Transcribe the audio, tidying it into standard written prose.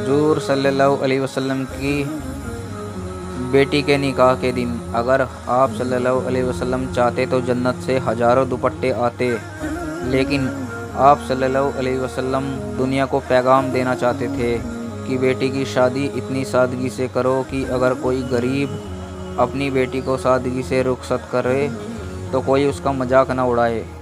हुजूर सल्लल्लाहु अलैहि वसल्लम की बेटी के निकाह के दिन अगर आप सल्लल्लाहु अलैहि वसल्लम चाहते तो जन्नत से हज़ारों दुपट्टे आते, लेकिन आप सल्लल्लाहु अलैहि वसल्लम दुनिया को पैगाम देना चाहते थे कि बेटी की शादी इतनी सादगी से करो कि अगर कोई गरीब अपनी बेटी को सादगी से रुखसत करे तो कोई उसका मजाक न उड़ाए।